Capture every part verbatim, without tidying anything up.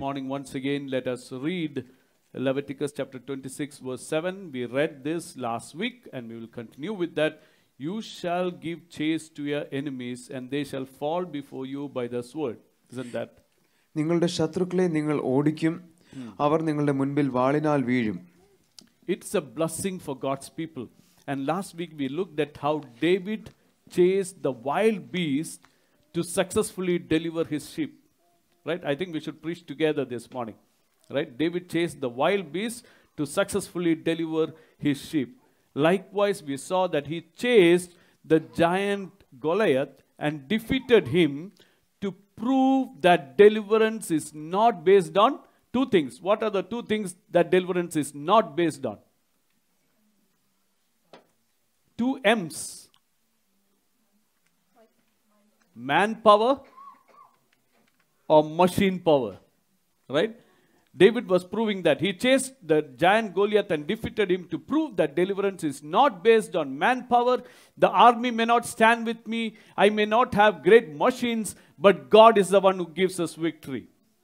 morning once again. Let us read Leviticus chapter twenty-six verse seven. We read this last week and we will continue with that. You shall give chase to your enemies and they shall fall before you by the sword. Isn't that? നിങ്ങളുടെ ശത്രുക്കളെ നിങ്ങൾ ഓടിക്കും, അവർ നിങ്ങളുടെ മുൻപിൽ വാളിനാൽ വീഴും. It's a blessing for God's people. And last week we looked at how David chased the wild beast to successfully deliver his sheep. Right? I think we should preach together this morning. Right? David chased the wild beast to successfully deliver his sheep. Likewise, we saw that he chased the giant Goliath and defeated him to prove that deliverance is not based on two things. What are the two things that deliverance is not based on? Two M's. Manpower or machine power. Right? David was proving that. He chased the giant Goliath and defeated him to prove that deliverance is not based on manpower. The army may not stand with me. I may not have great machines, but God is the one who gives us victory.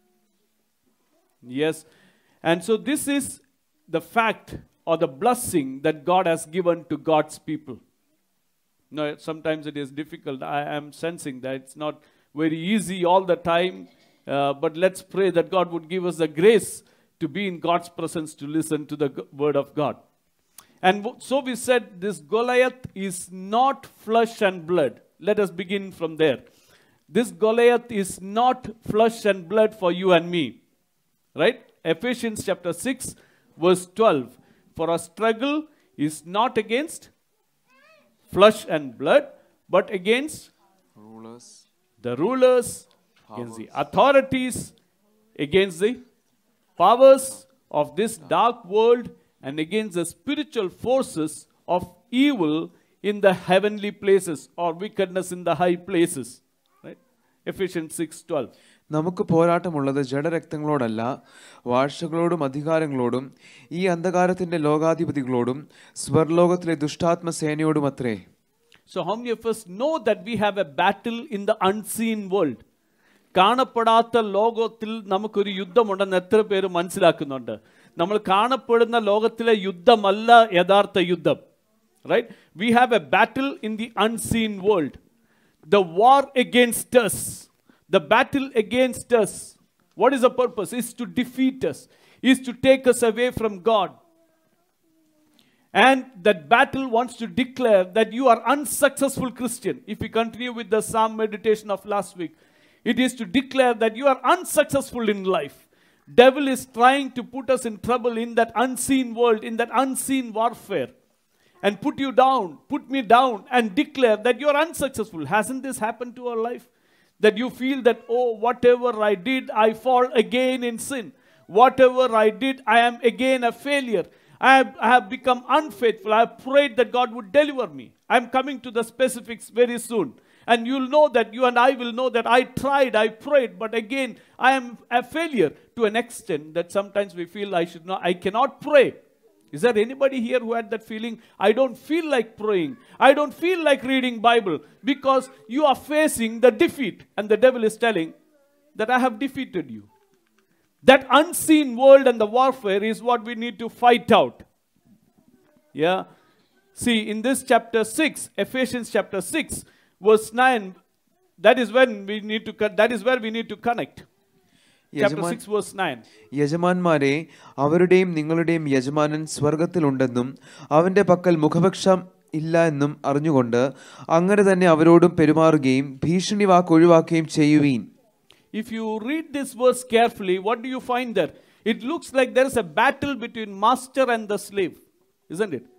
Yes. And so this is the fact or the blessing that God has given to God's people. Now, sometimes it is difficult. I am sensing that it's not very easy all the time. Uh, but let's pray that God would give us the grace to be in God's presence to listen to the word of God. And so we said this Goliath is not flesh and blood. Let us begin from there. This Goliath is not flesh and blood for you and me. Right? Ephesians chapter six verse twelve. For our struggle is not against flesh and blood, but against Rulers. the rulers, against the authorities, against the powers of this dark world, and against the spiritual forces of evil in the heavenly places, or wickedness in the high places. Right? Ephesians six twelve. നമുക്ക് പോരാട്ടമുള്ളത് ജഡരക്തങ്ങളോടല്ല, വാഴ്ചകളോടും അധികാരങ്ങളോടും ഈ അന്ധകാരത്തിന്റെ ലോകാധിപതികളോടും സ്വർലോകത്തിലെ ദുഷ്ടാത്മ സേനയോടും അത്രേ. So how many of us know that we have a battle in the unseen world? കാണപ്പെടാത്ത ലോകത്തിൽ നമുക്കൊരു യുദ്ധമുണ്ടെന്ന് എത്ര പേര് മനസ്സിലാക്കുന്നുണ്ട്? നമ്മൾ കാണപ്പെടുന്ന ലോകത്തിലെ യുദ്ധമല്ല യഥാർത്ഥ യുദ്ധം. Right? We have a battle in the unseen world. The war against us, the battle against us, what is the purpose? Is to defeat us, is to take us away from God. And that battle wants to declare that you are unsuccessful Christian. If we continue with the Psalm meditation of last week, it is to declare that you are unsuccessful in life. Devil is trying to put us in trouble in that unseen world, in that unseen warfare, and put you down, put me down, and declare that you are unsuccessful. Hasn't this happened to our life? That you feel that, oh, whatever I did, I fall again in sin. Whatever I did, I am again a failure. I have, I have become unfaithful. I have prayed that God would deliver me. I am coming to the specifics very soon. And you'll know that, you and I will know that I tried, I prayed, but again, I am a failure to an extent that sometimes we feel I should not, I cannot pray. Is there anybody here who had that feeling? I don't feel like praying. I don't feel like reading Bible, because you are facing the defeat. And the devil is telling that I have defeated you. That unseen world and the warfare is what we need to fight out. Yeah. See, in this chapter six, Ephesians chapter six, verse nine, that is when we need to, that is where we need to connect. Chapter six verse nine. യജമാന്മാരെ, അവരുടെയും നിങ്ങളുടെയും യജമാനൻ സ്വർഗത്തിലുണ്ടെന്നും അവന്റെ പക്കൽ മുഖപക്ഷം ഇല്ല എന്നും അറിഞ്ഞുകൊണ്ട് അങ്ങനെ തന്നെ അവരോടും പെരുമാറുകയും ഭീഷണി വാക്ക് ഒഴിവാക്കുകയും ചെയ്യുവീൻ. If you read this verse carefully, what do you find there? It looks like there is a battle between master and the slave, isn't it?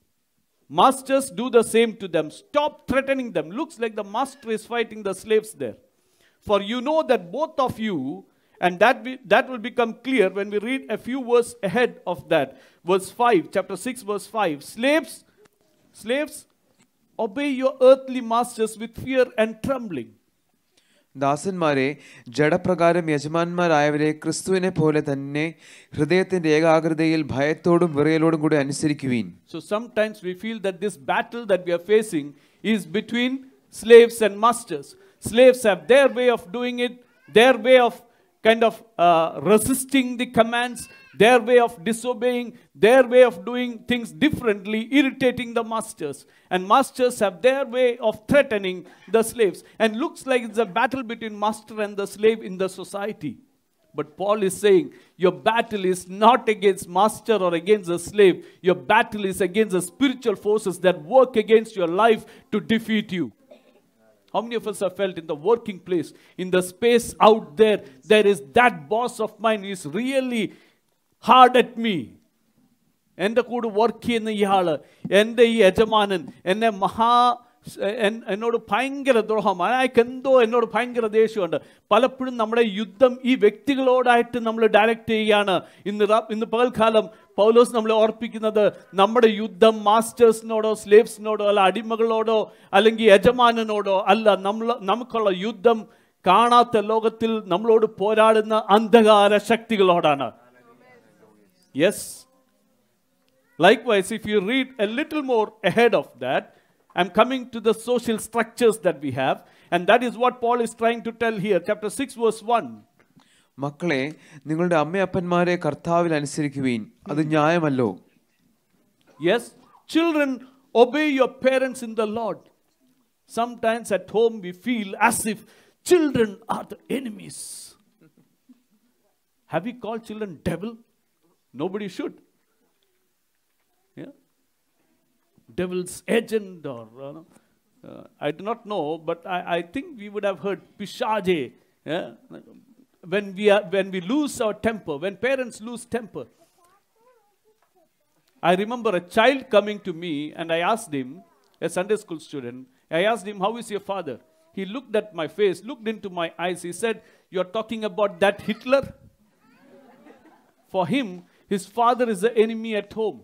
Masters do the same to them. Stop threatening them. Looks like the master is fighting the slaves there. For you know that both of you, and that, we, that will become clear when we read a few verses ahead of that. Verse five, chapter six, verse five. Slaves, slaves, obey your earthly masters with fear and trembling. ദാസന്മാരെ, ജഡപ്രകാരം യജമാന്മാരായവരെ ക്രിസ്തുവിനെ പോലെ തന്നെ ഹൃദയത്തിന്റെ ഏകാഗ്രതയിൽ ഭയത്തോടും വിറയലോടും കൂടി അനുസരിക്കുവീൻ. So sometimes we feel that this battle that we are facing is between slaves and masters. Slaves have their way of doing it, their way of kind of uh, resisting the commands, their way of disobeying, their way of doing things differently, irritating the masters. And masters have their way of threatening the slaves. And looks like it's a battle between master and the slave in the society. But Paul is saying, your battle is not against master or against the slave. Your battle is against the spiritual forces that work against your life to defeat you. How many of us have felt in the working place, in the space out there, there is that boss of mine who is really hard at me. എൻ്റെ കൂടെ work ചെയ്യുന്ന ഇയാൾ, എൻ്റെ ഈ യജമാനൻ എന്നെ മഹാ എന്നോട് ഭയങ്കര ദ്രോഹമാണ്, അയാൾക്ക് എന്തോ എന്നോട് ഭയങ്കര ദേഷ്യമുണ്ട്. പലപ്പോഴും നമ്മുടെ യുദ്ധം ഈ വ്യക്തികളോടായിട്ട് നമ്മൾ ഡയറക്റ്റ് ചെയ്യുകയാണ്. ഇന്ന് ഇന്ന് പകൽക്കാലം പൗലോസ് നമ്മളെ ഓർപ്പിക്കുന്നത് നമ്മുടെ യുദ്ധം മാസ്റ്റേഴ്സിനോടോ സ്ലേവ്സിനോടോ അല്ല അടിമകളോടോ അല്ലെങ്കിൽ യജമാനനോടോ അല്ല. നമ്മൾ നമുക്കുള്ള യുദ്ധം കാണാത്ത ലോകത്തിൽ നമ്മളോട് പോരാടുന്ന അന്ധകാര ശക്തികളോടാണ്. Yes. Likewise, if you read a little more ahead of that, I'm coming to the social structures that we have, and that is what Paul is trying to tell here. Chapter six, verse one. മക്കളെ, നിങ്ങളുടെ അമ്മയപ്പന്മാരെ കർത്താവിൽ അനുസരിക്കുവീൻ, അത് ന്യായമല്ലോ. Yes, children, obey your parents in the Lord. Sometimes at home we feel as if children are the enemies. Have we called children devil? Nobody should. Yeah? Devil's agent or uh, uh, I do not know, but I, I think we would have heard Pishaje. Yeah? When we are, when we lose our temper, when parents lose temper. I remember a child coming to me and I asked him, a Sunday school student, I asked him, how is your father? He looked at my face, looked into my eyes. He said, you are talking about that Hitler? For him, his father is the enemy at home.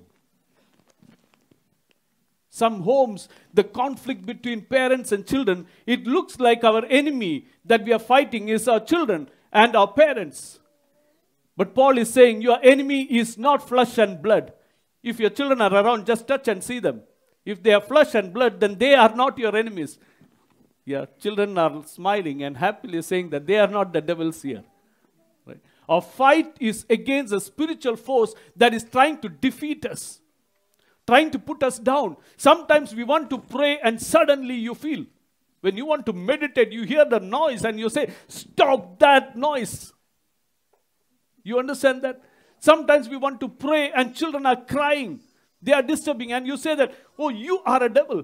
Some homes, the conflict between parents and children, it looks like our enemy that we are fighting is our children and our parents. But Paul is saying your enemy is not flesh and blood. If your children are around, just touch and see them. If they are flesh and blood, then they are not your enemies. Yeah, children are smiling and happily saying that they are not the devils here. Right? Our fight is against a spiritual force that is trying to defeat us, trying to put us down. Sometimes we want to pray and suddenly you feel, when you want to meditate, you hear the noise and you say, stop that noise. You understand that? Sometimes we want to pray and children are crying. They are disturbing and you say that, oh, you are a devil.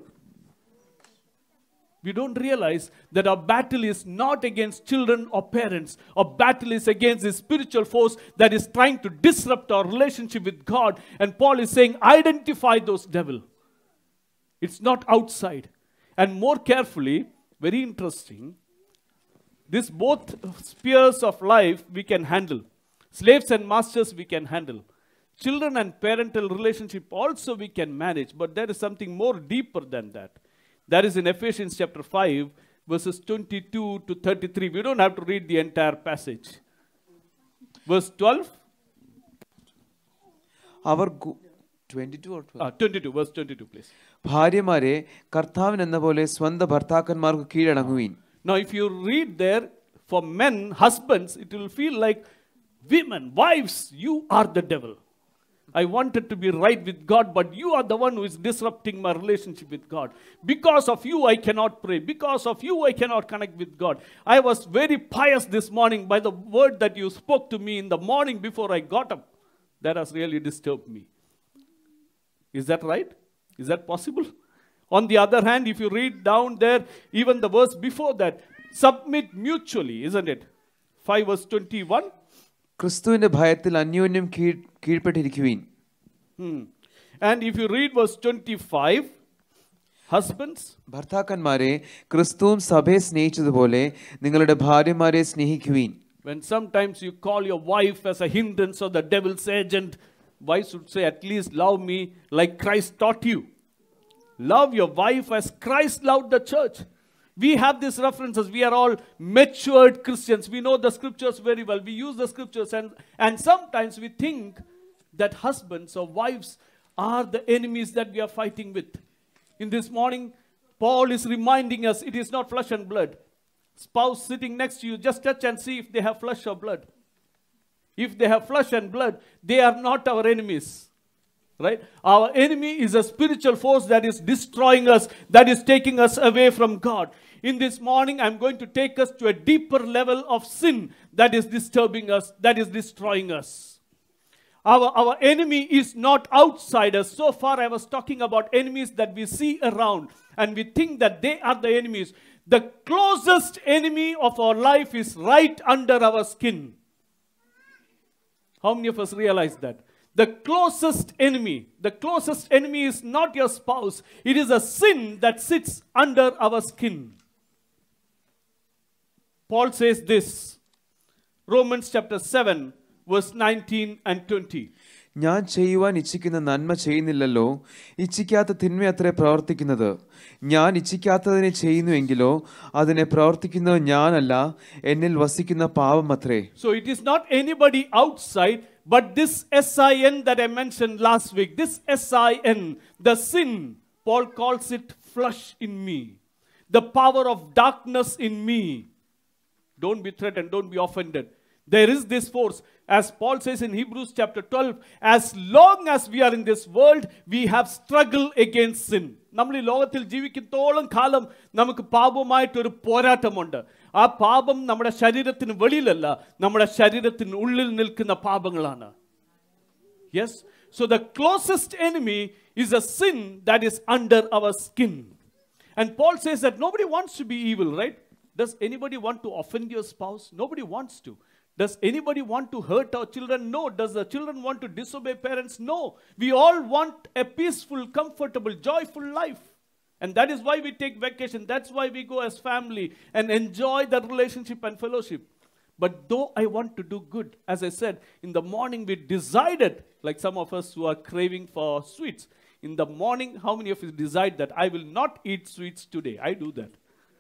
We don't realize that our battle is not against children or parents. Our battle is against this spiritual force that is trying to disrupt our relationship with God. And Paul is saying, identify those devils. It's not outside. And more carefully, very interesting, this both spheres of life we can handle. Slaves and masters we can handle. Children and parental relationship also we can manage. But there is something more deeper than that. That is in Ephesians chapter five, verses twenty-two to thirty-three. We don't have to read the entire passage. Verse twelve. Our twenty-two or twelve? Ah, twenty-two, verse twenty-two, please. ഭാര്യമാരെ കർത്താവിൻ എന്ന പോലെ സ്വന്തം ഭർത്താക്കന്മാർക്ക് കീഴടങ്ങുവീൻ. Now, if you read there, for men, husbands, it will feel like women, wives, you are the devil. I wanted to be right with God, but you are the one who is disrupting my relationship with God. Because of you, I cannot pray. Because of you, I cannot connect with God. I was very pious this morning by the word that you spoke to me in the morning before I got up. That has really disturbed me. Is that right? Is that possible? On the other hand, if you read down there, even the verse before that, submit mutually, isn't it? five verse twenty-one. ക്രിസ്തുവിന്റെ ഭയത്തിൽ അന്യോന്യം കീഴ്പ്പെട്ടിരിക്കുവീൻ. And if you read verse twenty-five, husbands, ഭർത്താക്കന്മാരെ ക്രിസ്തുവും സഭയെ സ്നേഹിച്ചതുപോലെ നിങ്ങളുടെ ഭാര്യമാരെ സ്നേഹിക്കുവീൻ. When sometimes you call your wife as a hindrance or the devil's agent, wives should say, at least love me like Christ taught you. Love your wife as Christ loved the church. We have these references. We are all matured Christians. We know the scriptures very well. We use the scriptures and, and sometimes we think that husbands or wives are the enemies that we are fighting with. In this morning, Paul is reminding us it is not flesh and blood. spouse sitting next to you, just touch and see if they have flesh or blood. If they have flesh and blood, they are not our enemies. Right? Our enemy is a spiritual force that is destroying us, that is taking us away from God. In this morning, I'm going to take us to a deeper level of sin that is disturbing us, that is destroying us. Our, our enemy is not outside us. So far, I was talking about enemies that we see around, and we think that they are the enemies. The closest enemy of our life is right under our skin. How many of us realize that? The closest enemy, the closest enemy is not your spouse. It is a sin that sits under our skin. Paul says this, Romans chapter seven, verse nineteen and twenty. ഞാൻ ചെയ്യുവാൻ ഇച്ഛിക്കുന്ന നന്മ ചെയ്യുന്നില്ലല്ലോ, ഇച്ഛിക്കാത്ത തിന്മയത്രേ പ്രവർത്തിക്കുന്നത്. ഞാൻ ഇച്ഛിക്കാത്തതിനെ ചെയ്യുന്നുവെങ്കിലോ അതിനെ പ്രവർത്തിക്കുന്നത് ഞാനല്ല, എന്നിൽ വസിക്കുന്ന പാപമത്രേ. So it is not anybody outside, but this S I N that I mentioned last week, this S I N, the sin, Paul calls it flesh in me. The power of darkness in me. Don't be threatened, don't be offended. There is this force. As Paul says in Hebrews chapter twelve, as long as we are in this world, we have struggle against sin. നമ്മൾ ഈ ലോകത്തിൽ ജീവിക്കുന്നോളം കാലം നമുക്ക് പാപമായിട്ടൊരു പോരാട്ടമുണ്ട്. ആ പാപം നമ്മുടെ ശരീരത്തിന് വെളിയിലല്ല, നമ്മുടെ ശരീരത്തിന് ഉള്ളിൽ നിൽക്കുന്ന പാപങ്ങളാണ്. Yes? So the closest enemy is a sin that is under our skin. And Paul says that nobody wants to be evil, right? Does anybody want to offend your spouse? Nobody wants to. Does anybody want to hurt our children? No. Does the children want to disobey parents? No. We all want a peaceful, comfortable, joyful life. And that is why we take vacation. That's why we go as family and enjoy that relationship and fellowship. But though I want to do good, as I said, in the morning we decided, like some of us who are craving for sweets, in the morning, how many of you decide that I will not eat sweets today? I do that.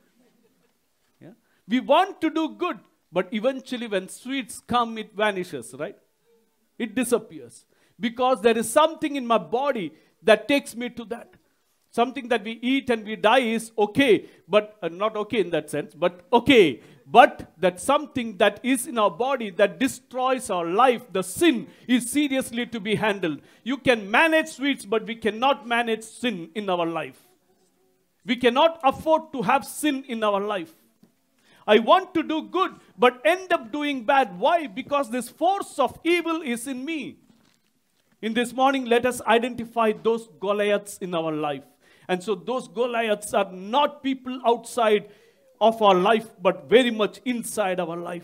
Yeah? We want to do good. But eventually when sweets come, it vanishes, right? It disappears. Because there is something in my body that takes me to that. Something that we eat and we die is okay, but uh, not okay in that sense, but okay. But that something that is in our body that destroys our life, the sin, is seriously to be handled. You can manage sweets, but we cannot manage sin in our life. We cannot afford to have sin in our life. I want to do good, but end up doing bad. Why? Because this force of evil is in me. In this morning, let us identify those Goliaths in our life. And so those Goliaths are not people outside of our life, but very much inside our life.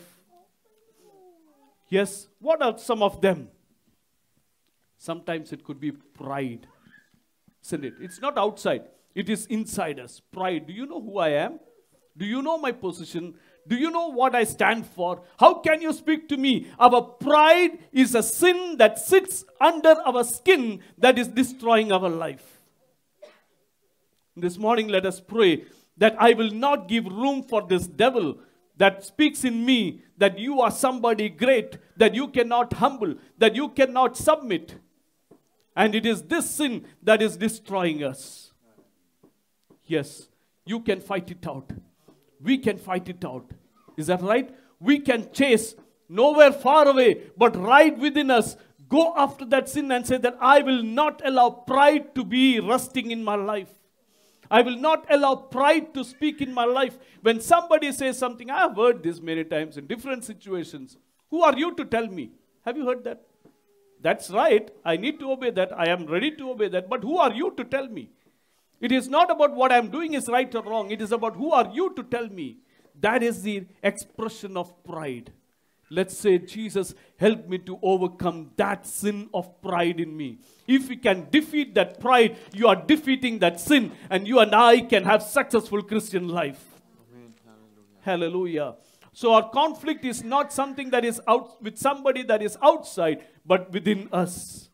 Yes, what are some of them? Sometimes it could be pride. Isn't it? It's not outside. It is inside us. Pride. Do you know who I am? Do you know my position? Do you know what I stand for? How can you speak to me? Our pride is a sin that sits under our skin that is destroying our life. This morning, let us pray that I will not give room for this devil that speaks in me that you are somebody great, that you cannot humble, that you cannot submit. And it is this sin that is destroying us. Yes, you can fight it out. We can fight it out. Is that right? We can chase nowhere far away, but right within us, go after that sin and say that I will not allow pride to be resting in my life. I will not allow pride to speak in my life. When somebody says something, I have heard this many times in different situations. Who are you to tell me? Have you heard that? That's right. I need to obey that. I am ready to obey that. But who are you to tell me? It is not about what I am doing is right or wrong. It is about who are you to tell me. That is the expression of pride. Let's say, Jesus, help me to overcome that sin of pride in me. If we can defeat that pride, you are defeating that sin, and you and I can have successful Christian life. Amen. Hallelujah. Hallelujah. So our conflict is not something that is out with somebody that is outside, but within us.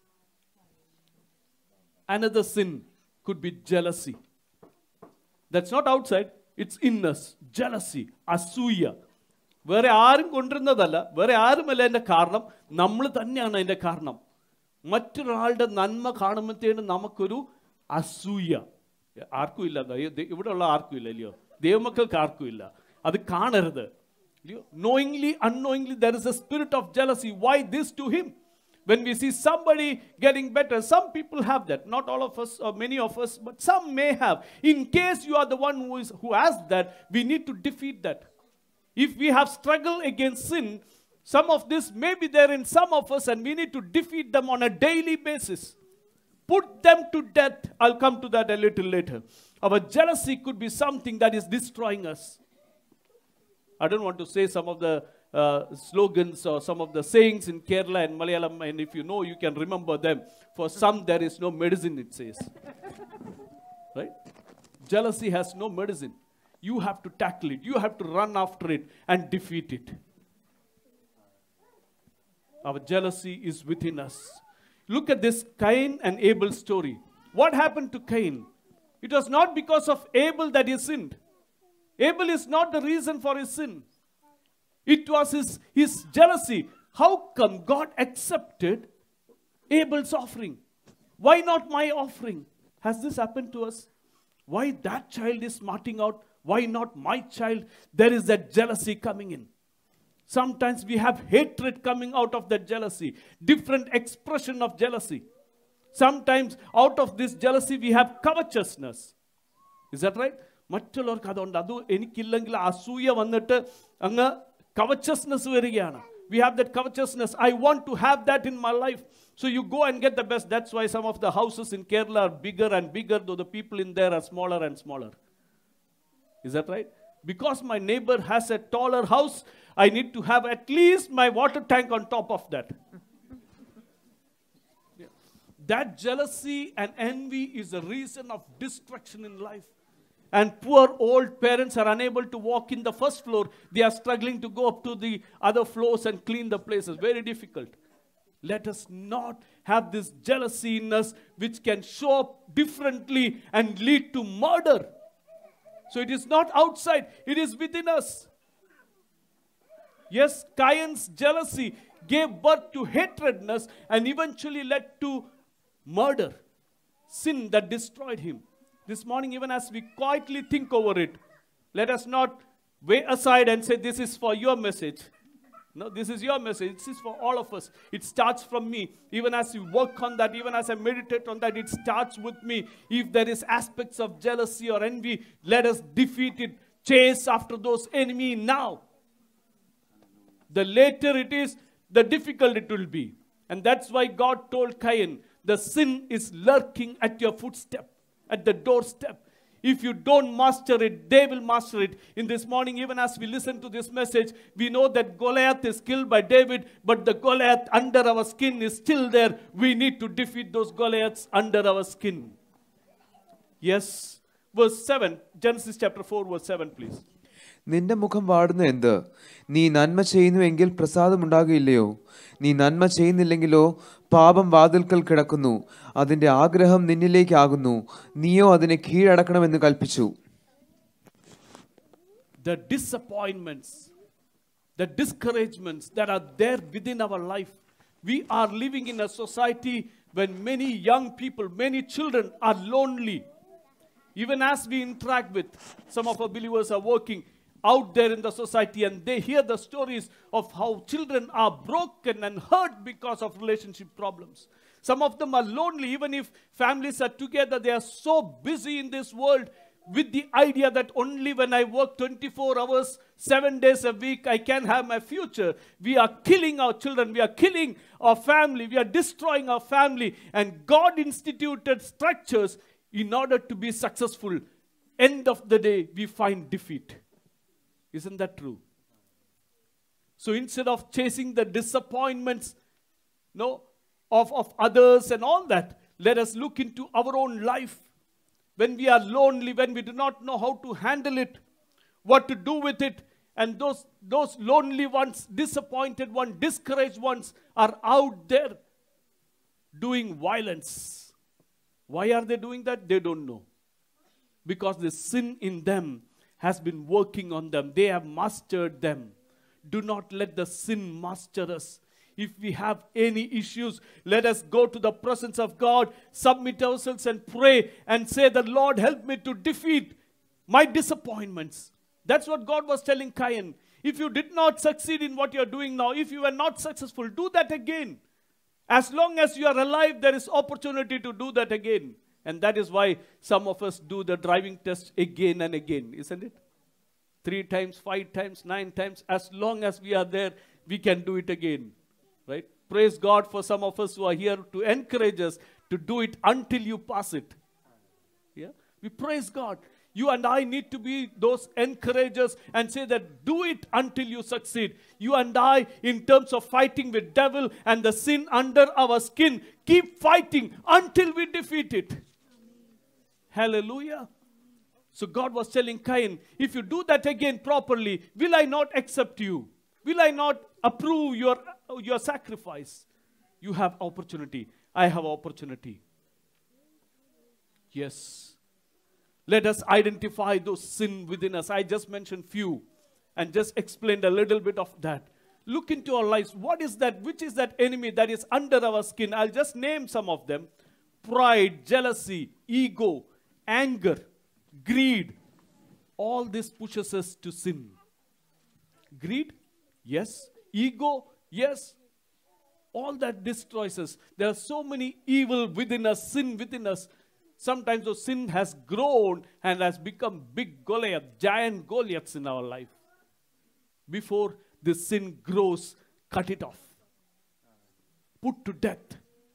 Another sin could be jealousy. That's not outside, it's in us. Jealousy, asuya. Where ആരും കൊണ്ടിരുന്നതല്ല, വേറെ ആരുമല്ല എൻ്റെ കാരണം, നമ്മൾ തന്നെയാണ് അതിൻ്റെ കാരണം. മറ്റൊരാളുടെ നന്മ കാണുമ്പോഴത്തേനും നമുക്കൊരു അസൂയ. ആർക്കും ഇല്ല, ഇവിടെയുള്ള ആർക്കും ഇല്ല, അല്ലയോ? ദൈവമക്കൾക്ക് ആർക്കും ഇല്ല. അത് കാണരുത്. Knowingly, unknowingly, there is a spirit of jealousy. Why this to him? When we see somebody getting better, some people have that. Not all of us, or many of us, but some may have. In case you are the one who is who has that, we need to defeat that. If we have struggled against sin, some of this may be there in some of us, and we need to defeat them on a daily basis. Put them to death. I'll come to that a little later. Our jealousy could be something that is destroying us. I don't want to say some of the uh, slogans or some of the sayings in Kerala and Malayalam, and if you know, you can remember them. For some, there is no medicine, it says. Right? Jealousy has no medicine. You have to tackle it. You have to run after it and defeat it. Our jealousy is within us. Look at this Cain and Abel story. What happened to Cain? It was not because of Abel that he sinned. Abel is not the reason for his sin. It was his, his jealousy. How come God accepted Abel's offering? Why not my offering? Has this happened to us? Why that child is smarting out? Why not my child? There is that jealousy coming in. Sometimes we have hatred coming out of that jealousy. Different expression of jealousy. Sometimes out of this jealousy we have covetousness. Is that right? മറ്റുള്ളവർക്ക് അതുകൊണ്ട് അത് എനിക്കില്ലെങ്കിൽ അസൂയ വന്നിട്ട് അങ്ങ് covetousness വരികയാണ്. We have that covetousness. I want to have that in my life. So you go and get the best. That's why some of the houses in Kerala are bigger and bigger, though the people in there are smaller and smaller. Is that right? Because my neighbor has a taller house, I need to have at least my water tank on top of that. Yeah. That jealousy and envy is a reason of destruction in life. And poor old parents are unable to walk in the first floor. They are struggling to go up to the other floors and clean the places. Very difficult. Let us not have this jealousy in us which can show up differently and lead to murder. So it is not outside, it is within us. Yes, Cain's jealousy gave birth to hatredness and eventually led to murder. Sin that destroyed him. This morning, even as we quietly think over it, let us not weigh aside and say, this is for your message. No, this is your message. This is for all of us. It starts from me. Even as you work on that, even as I meditate on that, it starts with me. If there is aspects of jealousy or envy, let us defeat it. Chase after those enemy now. The later it is, the difficult it will be. And that's why God told Cain, the sin is lurking at your footstep, at the doorstep. If you don't master it, they will master it. In this morning, even as we listen to this message, we know that Goliath is killed by David, but the Goliath under our skin is still there. We need to defeat those Goliaths under our skin. Yes. Verse seven, Genesis chapter four, verse seven, please. നിന്റെ മുഖം വാടുന്ന എന്ത്? നീ നന്മ ചെയ്യുന്നുവെങ്കിൽ പ്രസാദമുണ്ടാകുകയില്ലയോ? നീ നന്മ ചെയ്യുന്നില്ലെങ്കിലോ പാപം വാതിൽക്കൽ കിടക്കുന്നു, അതിന്റെ ആഗ്രഹം നിന്നിലേക്കാകുന്നു, നീയോ അതിനെ കീഴടക്കണമെന്ന് കൽപ്പിച്ചു. The disappointments, the discouragements that are there within our life. We are living in a society when many young people, many children are lonely. Even as we interact with, some of our believers are working out there in the society and they hear the stories of how children are broken and hurt because of relationship problems. Some of them are lonely. Even if families are together, they are so busy in this world with the idea that only when I work twenty-four hours, seven days a week, I can have my future. We are killing our children. We are killing our family. We are destroying our family. And God instituted structures in order to be successful. End of the day, we find defeat. Isn't that true? So instead of chasing the disappointments, no, of, of others and all that, let us look into our own life. When we are lonely, when we do not know how to handle it, what to do with it, and those, those lonely ones, disappointed ones, discouraged ones are out there doing violence. Why are they doing that? They don't know. Because the sin in them has been working on them. They have mastered them. Do not let the sin master us. If we have any issues, let us go to the presence of God, submit ourselves and pray and say, the Lord help me to defeat my disappointments. That's what God was telling Cain. If you did not succeed in what you're doing now, if you were not successful, do that again. As long as you are alive, there is opportunity to do that again. And that is why some of us do the driving test again and again, isn't it? Three times, five times, nine times. As long as we are there, we can do it again. Right? Praise God for some of us who are here to encourage us to do it until you pass it. Yeah? We praise God. You and I need to be those encouragers and say that do it until you succeed. You and I, in terms of fighting with devil and the sin under our skin, keep fighting until we defeat it. Hallelujah. So God was telling Cain, if you do that again properly, will I not accept you? Will I not approve your, your sacrifice? You have opportunity. I have opportunity. Yes. Let us identify those sin within us. I just mentioned few and just explained a little bit of that. Look into our lives. What is that? Which is that enemy that is under our skin? I'll just name some of them. Pride, jealousy, ego, anger, greed. All this pushes us to sin. Greed? Yes. Ego? Yes. All that destroys us. There are so many evil within us, sin within us. Sometimes the sin has grown and has become big Goliath, giant Goliaths in our life. Before the sin grows, cut it off. Put to death.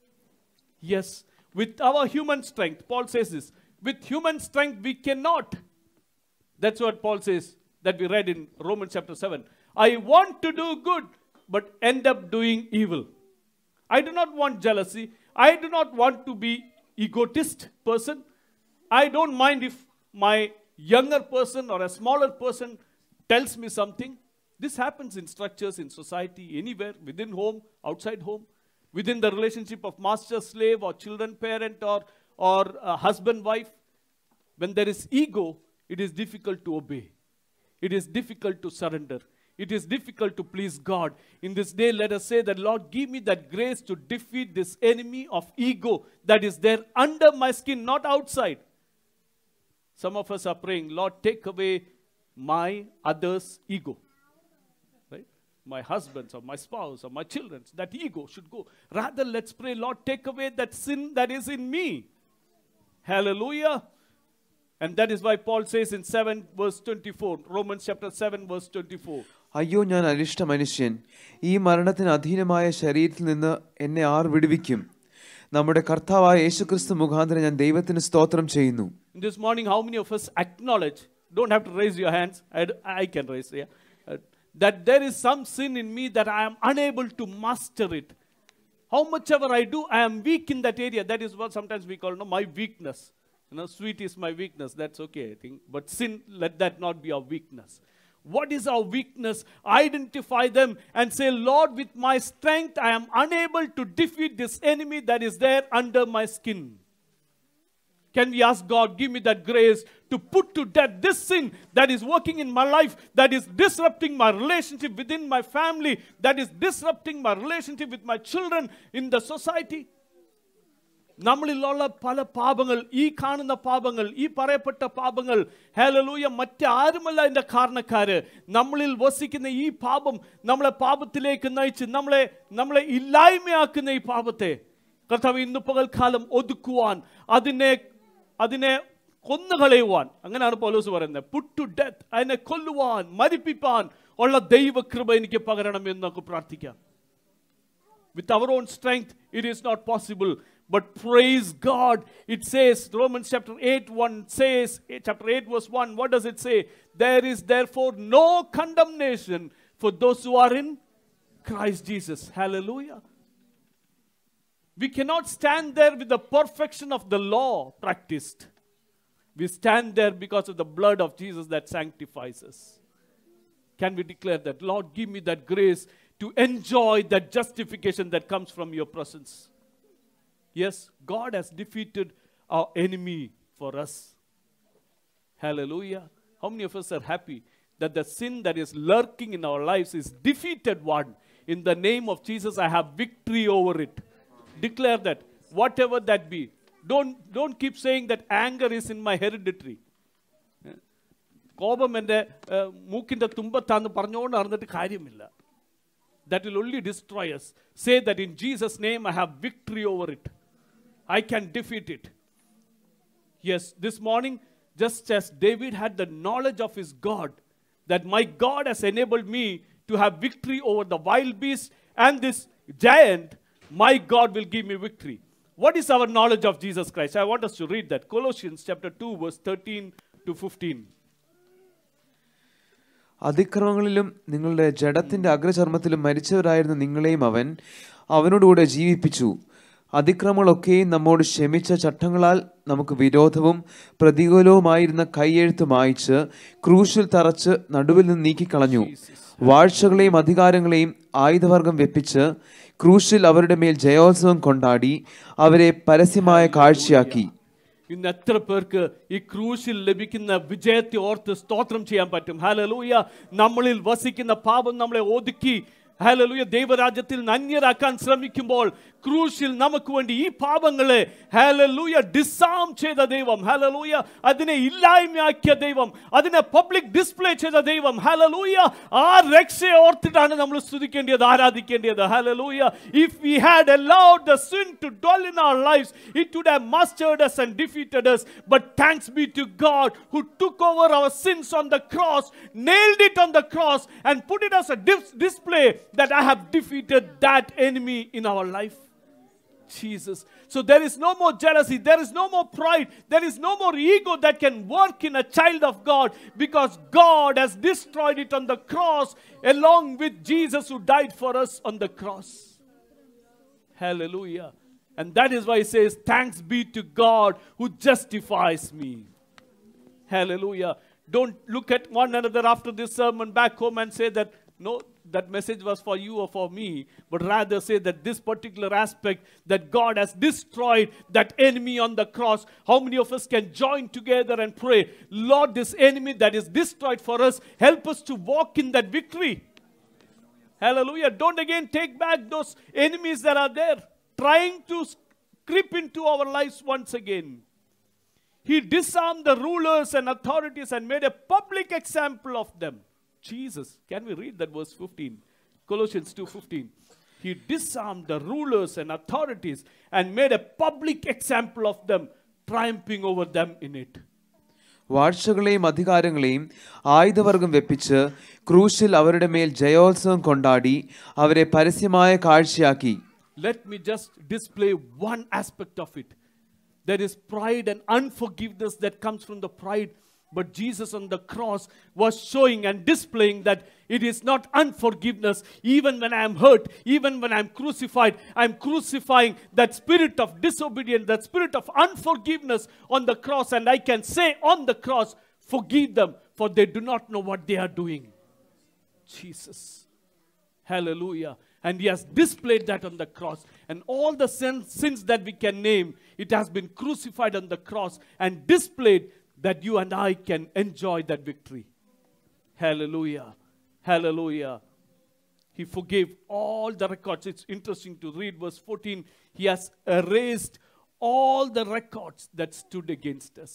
Yes, with our human strength, Paul says this, with human strength we cannot. That's what Paul says that we read in Romans chapter seven. I want to do good, but end up doing evil. I do not want jealousy. I do not want to be egotist person. I don't mind if my younger person or a smaller person tells me something. This happens in structures, in society, anywhere, within home, outside home, within the relationship of master-slave or children-parent or, or uh, husband-wife. When there is ego, it is difficult to obey. It is difficult to surrender. It is difficult to please God. In this day, let us say that, Lord, give me that grace to defeat this enemy of ego that is there under my skin, not outside. Some of us are praying, Lord, take away my other's ego. Right? My husband's or my spouse or my children's, that ego should go. Rather, let's pray, Lord, take away that sin that is in me. Hallelujah. And that is why Paul says in seven verse twenty-four, Romans chapter seven verse twenty-four. അയ്യോ ഞാൻ അരിഷ്ട മനുഷ്യൻ, ഈ മരണത്തിന് അധീനമായ ശരീരത്തിൽ നിന്ന് എന്നെ R വിടുവിക്കും? നമ്മുടെ കർത്താവായ യേശുക്രിസ്തു മുഖാന്തരം ഞാൻ ദൈവത്തിന് സ്തോത്രം ചെയ്യുന്നു. This morning, how many of us acknowledge, don't have to raise your hands, I, I can raise, yeah, uh, that there is some sin in me that I am unable to master it. How much ever I do, I am weak in that area. That is what sometimes we call, no, my weakness. You know, sweet is my weakness. That's okay, I think. But sin, let that not be our weakness. What is our weakness? Identify them and say, Lord, with my strength, I am unable to defeat this enemy that is there under my skin. Can we ask God, give me that grace to put to death this sin that is working in my life, that is disrupting my relationship within my family, that is disrupting my relationship with my children in the society? നമ്മളിലുള്ള പല പാപങ്ങൾ, ഈ കാണുന്ന പാപങ്ങൾ, ഈ പറയപ്പെട്ട പാപങ്ങൾ, hallelujah, മറ്റാരുമല്ല അതിൻ്റെ കാരണക്കാര്. നമ്മളിൽ വസിക്കുന്ന ഈ പാപം നമ്മളെ പാപത്തിലേക്ക് നയിച്ച് നമ്മളെ നമ്മളെ ഇല്ലായ്മയാക്കുന്ന ഈ പാപത്തെ കർത്താവ് ഇന്ന് പകൽക്കാലം ഒതുക്കുവാൻ, അതിനെ അതിനെ കൊന്നുകളയുവാൻ, അങ്ങനെയാണ് പൗലോസ് പറയുന്നത്, പുട്ട് ടു ഡെത്ത്, അതിനെ കൊല്ലുവാൻ, മരിപ്പിപ്പാൻ ഉള്ള ദൈവകൃപ എനിക്ക് പകരണം എന്ന് നമുക്ക് പ്രാർത്ഥിക്കാം. With our own strength, it is not possible. But praise God, it says, Romans chapter eight, one says, chapter eight verse one, what does it say? There is therefore no condemnation for those who are in Christ Jesus. Hallelujah. We cannot stand there with the perfection of the law practiced. We stand there because of the blood of Jesus that sanctifies us. Can we declare that? Lord, give me that grace to enjoy that justification that comes from your presence. Yes, God has defeated our enemy for us. Hallelujah. How many of us are happy that the sin that is lurking in our lives is defeated one? In the name of Jesus, I have victory over it. Declare that, whatever that be. Don't, don't keep saying that anger is in my hereditary. കോപം എൻ്റെ മൂക്കിൻ്റെ തുമ്പത്താന്ന് പറഞ്ഞുകൊണ്ട് നടന്നിട്ട് കാര്യമില്ല. That will only destroy us. Say that in Jesus' name I have victory over it. I can defeat it. Yes, this morning, just as David had the knowledge of his God, that my God has enabled me to have victory over the wild beast and this giant, my God will give me victory. What is our knowledge of Jesus Christ? I want us to read that. Colossians chapter two, verse thirteen to fifteen. അതിക്രമങ്ങളിലും നിങ്ങളുടെ ജഡത്തിന്റെ അഗ്രചർമ്മത്തിലും മരിച്ചവരായിരുന്ന നിങ്ങളെയും അവൻ അവനോടുകൂടെ ജീവിപ്പിച്ചു. അതിക്രമങ്ങളൊക്കെയും നമ്മോട് ക്ഷമിച്ച ചട്ടങ്ങളാൽ നമുക്ക് വിരോധവും പ്രതികൂലവുമായിരുന്ന കൈയെഴുത്ത് മായ്ച്ച് ക്രൂശിൽ തറച്ച് നടുവിൽ നിന്ന് നീക്കിക്കളഞ്ഞു. വാഴ്ചകളെയും അധികാരങ്ങളെയും ആയുധവർഗം വെപ്പിച്ച് ക്രൂശിൽ അവരുടെ മേൽ ജയോത്സവം കൊണ്ടാടി അവരെ പരസ്യമായ കാഴ്ചയാക്കി. ഇന്ന് എത്ര പേർക്ക് ഈ ക്രൂശിൽ ലഭിക്കുന്ന വിജയത്തെ ഓർത്ത് സ്തോത്രം ചെയ്യാൻ പറ്റും? ഹല്ലേലൂയ. നമ്മളിൽ വസിക്കുന്ന പാപം നമ്മളെ ഒതുക്കി ഹല്ലേലൂയ ദൈവരാജ്യത്തിൽ അന്യരാക്കാൻ ശ്രമിക്കുമ്പോൾ ക്രൂശിൽ നമുക്ക് വേണ്ടി ഈ പാപങ്ങളെ ഹല്ലേലൂയ ഡിസാം ചെയ്ത ദൈവം, ഹല്ലേലൂയ അതിനെ ഇല്ലായ്മയാക്കിയ ദൈവം, അതിനെ പബ്ലിക് ഡിസ്പ്ലേ ചെയ്ത ദൈവം, ഹല്ലേലൂയ ആ രക്ഷയെ ഓർത്തിട്ടാണ് നമ്മൾ സ്തുതിക്കേണ്ടത്, ആരാധിക്കേണ്ടത്. Hallelujah. If we had allowed the sin to dwell in our lives, it would have mastered us and defeated us. But thanks be to God who took over our sins on the cross, nailed it on the cross and put it as a dis- display that I have defeated that enemy in our life. Jesus. So there is no more jealousy, there is no more pride, there is no more ego that can work in a child of God, because God has destroyed it on the cross along with Jesus who died for us on the cross. Hallelujah. And that is why he says, thanks be to God who justifies me. Hallelujah. Don't look at one another after this sermon back home and say that, no, that message was for you or for me, but rather say that this particular aspect that God has destroyed that enemy on the cross. How many of us can join together and pray, Lord, this enemy that is destroyed for us, help us to walk in that victory. Hallelujah. Don't again take back those enemies that are there, trying to creep into our lives once again. He disarmed the rulers and authorities and made a public example of them. Jesus. Can we read that verse fifteen? Colossians two fifteen. He disarmed the rulers and authorities and made a public example of them, triumphing over them in it. വാഴ്ചകളെയും അധികാരങ്ങളെയും ആയുധവർഗം വെപ്പിച്ച് ക്രൂശിൽ അവരുടെ മേൽ ജയോത്സവം കൊണ്ടാടി അവരെ പരസ്യമായ കാഴ്ചയാക്കി. Let me just display one aspect of it. There is pride and unforgiveness that comes from the pride. But Jesus on the cross was showing and displaying that it is not unforgiveness. Even when I am hurt, even when I am crucified, I am crucifying that spirit of disobedience, that spirit of unforgiveness on the cross. And I can say on the cross, forgive them, for they do not know what they are doing. Jesus. Hallelujah. And he has displayed that on the cross. And all the sins, sins that we can name, it has been crucified on the cross and displayed that you and I can enjoy that victory. Hallelujah. Hallelujah. He forgave all the records. It's interesting to read verse fourteen. He has erased all the records that stood against us.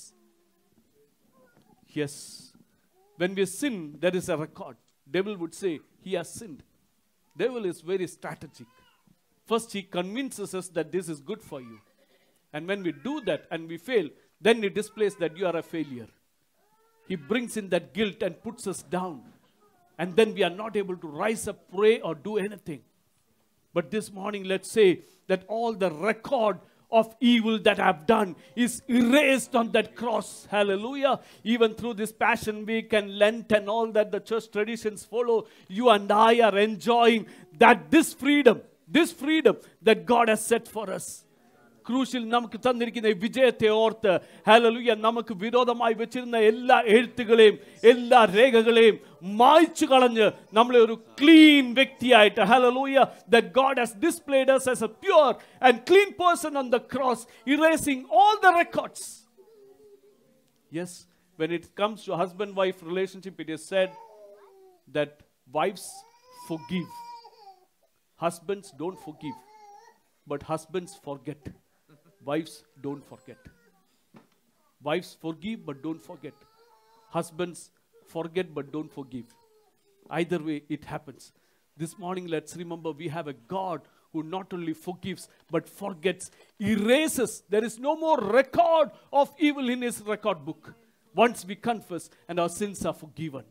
Yes. When we sin, there is a record. Devil would say, he has sinned. Devil is very strategic. First, he convinces us that this is good for you. And when we do that and we fail, then he displays that you are a failure. He brings in that guilt and puts us down. And then we are not able to rise up, pray, or do anything. But this morning, let's say that all the record of evil that I have done is erased on that cross. Hallelujah. Even through this Passion Week and Lent and all that the church traditions follow, you and I are enjoying that this freedom, this freedom that God has set for us. ക്രൂശിൽ നമുക്ക് തന്നിരിക്കുന്ന ഈ വിജയത്തെ ഓർത്ത് hallelujah നമുക്ക് വിരോധമായി വെച്ചിരുന്ന എല്ലാ എഴുത്തുകളെയും എല്ലാ രേഖകളെയും മായ്ച്ചു കളഞ്ഞ് നമ്മളെ ഒരു ക്ലീൻ വ്യക്തിയായിട്ട് ഹല്ലേലൂയ that God has displayed us as a pure and clean person on the cross, erasing all the records. Yes, when it comes to husband-wife relationship, it is said that wives forgive. Husbands don't forgive, but husbands forget. Wives don't forget. Wives forgive but don't forget. Husbands forget but don't forgive. Either way, it happens. This morning, let's remember we have a God who not only forgives but forgets, erases. There is no more record of evil in his record book. Once we confess and our sins are forgiven.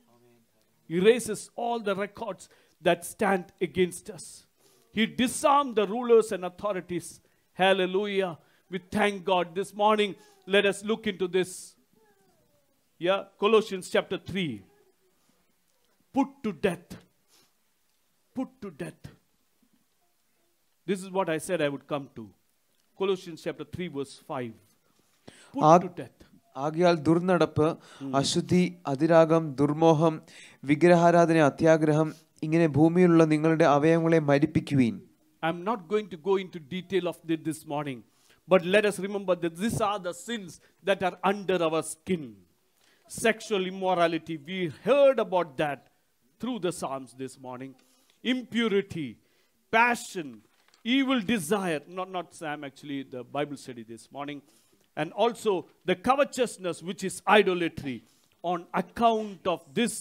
Erases all the records that stand against us. He disarmed the rulers and authorities. Hallelujah. We thank God. This morning, let us look into this. Yeah, Colossians chapter three. Put to death. Put to death. This is what I said I would come to. Colossians chapter three verse five. Put Ag- to death. ആകയാൽ ദുർനടപ്പ്, അശുദ്ധി, അതിരാഗം, ദുർമോഹം, വിഗ്രഹാരാധന, അത്യാഗ്രഹം, ഇങ്ങനെ ഭൂമിയിലുള്ള നിങ്ങളുടെ അവയവങ്ങളെ മരിപ്പിക്കുവീൻ. I'm not going to go into detail of this this morning, but let us remember that these are the sins that are under our skin. Sexual immorality, we heard about that through the Psalms this morning. Impurity, passion, evil desire, not, not Sam actually, the Bible study this morning. And also the covetousness, which is idolatry. On account of this,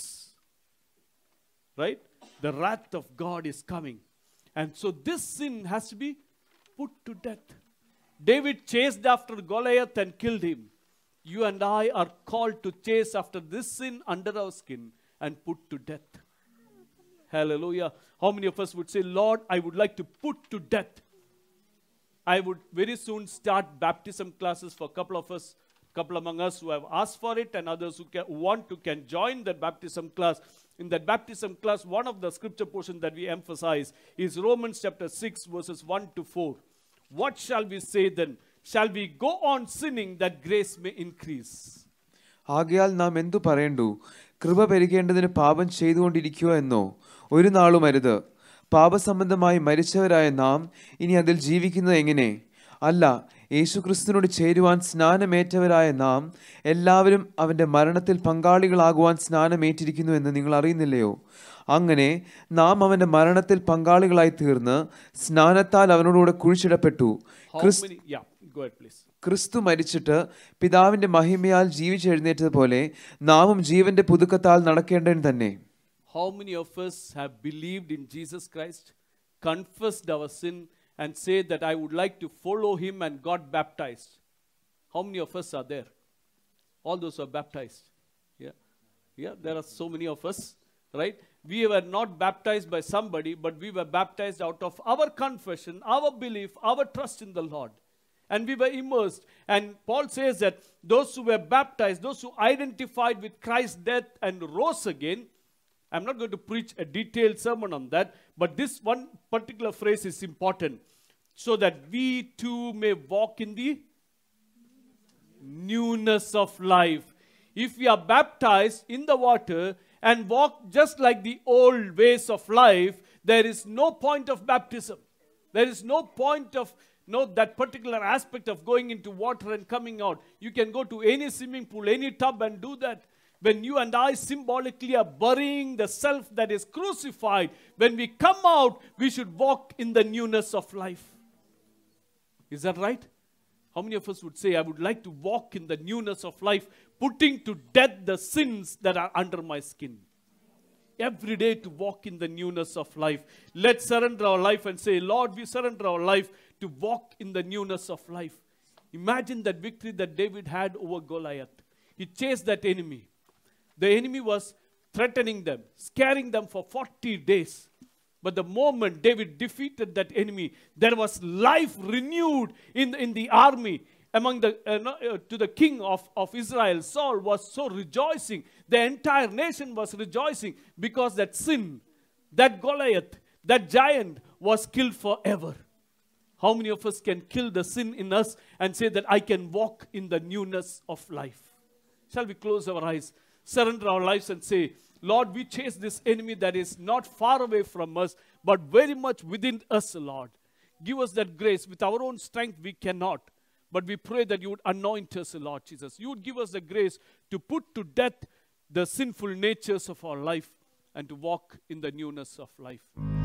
right, the wrath of God is coming. And so this sin has to be put to death. David chased after Goliath and killed him. You and I are called to chase after this sin under our skin and put to death. Hallelujah. How many of us would say, Lord, I would like to put to death. I would very soon start baptism classes for a couple of us, couple among us who have asked for it, and others who, can, who want to can join that baptism class. In that baptism class, one of the scripture portions that we emphasize is Romans chapter six verses one to four. What shall we say then? Shall we go on sinning that grace may increase? ആകയാൽ നാം എന്തു പറയേണ്ടു? കൃപ പെരുകേണ്ടതിന് പാപം ചെയ്തുകൊണ്ടിരിക്കുക എന്നോ? ഒരു നാളും അരുത്. പാപസംബന്ധമായി മരിച്ചവരായ നാം ഇനി അതിൽ ജീവിക്കുന്നത് എങ്ങനെ? അല്ല, യേശുക്രിസ്തുവിനോട് ചേരുവാൻ സ്നാനമേറ്റവരായ നാം എല്ലാവരും അവൻ്റെ മരണത്തിൽ പങ്കാളികളാകുവാൻ സ്നാനമേറ്റിരിക്കുന്നു എന്ന് നിങ്ങൾ അറിയുന്നില്ലയോ? അങ്ങനെ നാം അവൻ്റെ മരണത്തിൽ പങ്കാളികളായി തീർന്ന് സ്നാനത്താൽ അവനോടുകൂടെ കുഴിച്ചിടപ്പെട്ടു. ക്രിസ്തു മരിച്ചിട്ട് പിതാവിന്റെ മഹിമയാൽ ജീവിച്ചെഴുന്നേറ്റതുപോലെ നാമും ജീവന്റെ പുതുക്കത്താൽ നടക്കേണ്ടത് തന്നെ. How many of us have believed in Jesus Christ, confessed our sin, and say that I would like to follow him and got baptized? How many of us are there? All those who are baptized. Yeah, yeah. There are so many of us, right? We were not baptized by somebody, but we were baptized out of our confession, our belief, our trust in the Lord. And we were immersed. And Paul says that those who were baptized, those who identified with Christ's death and rose again, I'm not going to preach a detailed sermon on that, but this one particular phrase is important, so that we too may walk in the newness of life. If we are baptized in the water and walk just like the old ways of life, there is no point of baptism. There is no point of no that particular aspect of going into water and coming out. You can go to any swimming pool, any tub and do that. When you and I symbolically are burying the self that is crucified, when we come out, we should walk in the newness of life. Is that right? How many of us would say, I would like to walk in the newness of life, putting to death the sins that are under my skin? Every day to walk in the newness of life. Let's surrender our life and say, Lord, we surrender our life to walk in the newness of life. Imagine that victory that David had over Goliath. He chased that enemy. The enemy was threatening them, scaring them for forty days. But the moment David defeated that enemy, there was life renewed in, in the army. Among the, uh, uh, to the king of, of Israel, Saul was so rejoicing. The entire nation was rejoicing because that sin, that Goliath, that giant was killed forever. How many of us can kill the sin in us and say that I can walk in the newness of life? Shall we close our eyes? Surrender our lives and say, Lord, we chase this enemy that is not far away from us, but very much within us, Lord. Give us that grace. With our own strength, we cannot. But we pray that you would anoint us, Lord Jesus. You would give us the grace to put to death the sinful natures of our life and to walk in the newness of life.